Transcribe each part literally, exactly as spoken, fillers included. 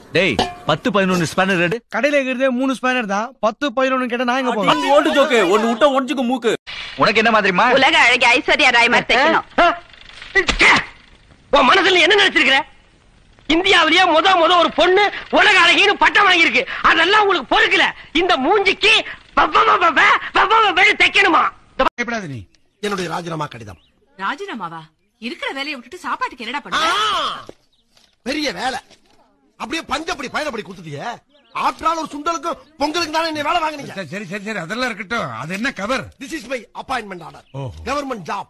டேய் பத்து பதினொன்னு ஸ்பேனர் ரெடி. கடையில இருக்கிறதே மூணு ஸ்பேனர் தான். பத்து பதினொன்னு கேட்டா நான் எங்க போவேன்? ஓட்டு ஜோக்கு ஒன்னு விட்டா ஒடிச்சுக்கு மூக்கு. உனக்கு என்ன மாதிரிமா? உலக அழகி ஐஸ்வர்யா ராய் மாதிரி தைக்கணும். உன் மனசுல என்ன நினைச்சிருக்கிற? இந்தியாவிலேயே முத முத ஒரு பொண்ணு உலக அழகின்னு பட்டம் வாங்கியிருக்கு. அதெல்லாம் உங்களுக்கு பொறுக்கல. இந்த மூஞ்சிக்கு தைக்கணுமா? நீ என்னுடைய ராஜினாமா கடிதம். ராஜினாமாவா? இருக்கிற வேலையை விட்டுட்டு சாப்பாட்டுக்கு என்னடா பண்ண? பெரிய வேலை. அப்படியே பஞ்சப்படி பயணப்படி கொடுத்துட்டிய. ஆற்றால் ஒரு சுண்டலுக்கு பொங்கலுக்கு தானே என்ன வேலை வாங்கினீங்க. சரி சரி சரி அதெல்லாம் இருக்கட்டும். அது என்ன cover? This is my appointment order. Government job.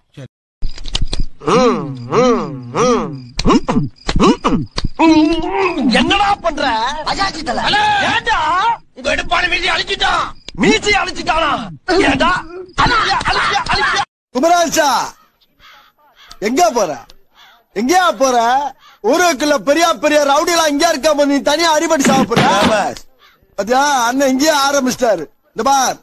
என்னடா பண்ற? ஏண்டா உங்க எடுப்பான மீசி அழிச்சிட்டான். மீசி அழிச்சிட்டானா? ஏண்டா அழிச்சியா அழிச்சியா அழிச்சியா? குமராஜா எங்க போற? எங்கயா போற? ஊருக்குள்ள பெரிய பெரிய ரவுடிலாம் இங்க இருக்க நீ தனியா அடிபடி சாப்பிடுற. அதையா அண்ணன் இங்கேயே ஆரம்பிச்சிட்டாரு. இந்த பார்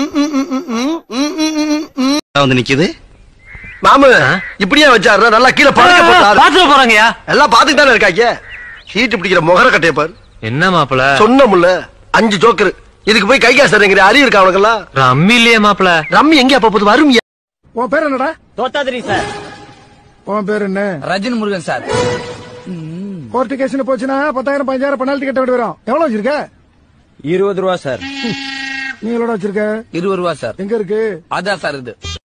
வந்து நிக்குது. மாமு இப்படியே வச்சாரு. நல்லா கீழே படுக்க போட்டாரு. பாத்துட்டு போறாங்கயா. எல்லாம் பாத்துட்டு தானே இருக்காங்க. சீட்டு பிடிக்கிற முகர கட்டைய பாரு. என்ன மாப்பிள? சொன்னமுல்ல அஞ்சு ஜோக்கர். இதுக்கு போய் கை காசு அறிங்கிற அறிவு இருக்கா அவனுக்கெல்லாம்? ரம்மி இல்லையே மாப்பிள. ரம்மி எங்க அப்ப போது வரும்? உன் பேர் என்னடா? தோத்தாதிரி சார். உன் பேர் என்ன? Rajini Murugan sir. Court case போச்சுன்னா பத்தாயிரம் பதினஞ்சாயிரம் பெனால்டி கட்ட வேண்டி வரும். எவ்வளவு வச்சிருக்க? இருபது ரூபா சார். நீ எவ்வளவு வச்சிருக்க? இருபது ரூபா சார். எங்க இருக்கு? அதான் சார் இது.